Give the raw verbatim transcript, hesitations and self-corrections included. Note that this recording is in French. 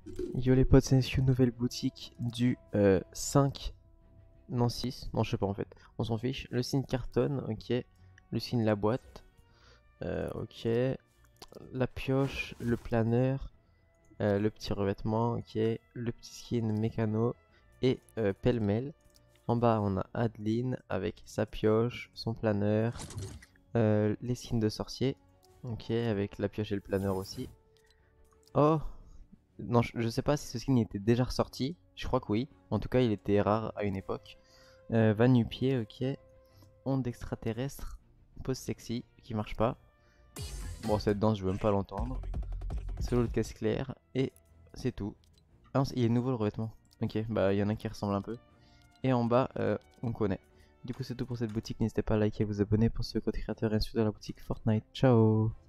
Yo les potes, c'est une nouvelle boutique du euh, cinq, non six, non je sais pas en fait, on s'en fiche. Le signe cartonne, ok. Le signe la boîte, euh, ok. La pioche, le planeur, euh, le petit revêtement, ok. Le petit skin mécano et euh, pêle-mêle. En bas on a Adeline avec sa pioche, son planeur, euh, les skins de sorcier, ok, avec la pioche et le planeur aussi. Oh! Non, je, je sais pas si ce skin était déjà ressorti. Je crois que oui. En tout cas, il était rare à une époque. Euh, Van nu-pied, ok. Onde extraterrestre. Pose sexy, qui marche pas. Bon, cette danse, je veux même pas l'entendre. Solo de caisse claire. Et c'est tout. Ah, il est nouveau le revêtement. Ok, bah il y en a qui ressemble un peu. Et en bas, euh, on connaît. Du coup, c'est tout pour cette boutique. N'hésitez pas à liker et vous abonner pour ce code créateur et ensuite de la boutique Fortnite. Ciao!